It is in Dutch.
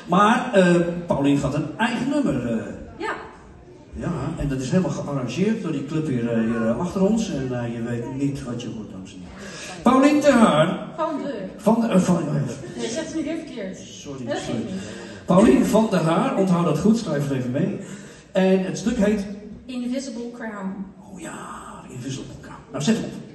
Maar Paulien gaat een eigen nummer. Ja. Ja, en dat is helemaal gearrangeerd door die club hier achter ons. En je weet niet wat je hoort, dames en heren. Paulien de Haar. Nee, zet het nu weer verkeerd. Sorry. Paulien van der Haar, onthoud dat goed, schrijf het even mee. En het stuk heet... Invisible Crown. Oh ja, Invisible Crown. Nou, zet hem op.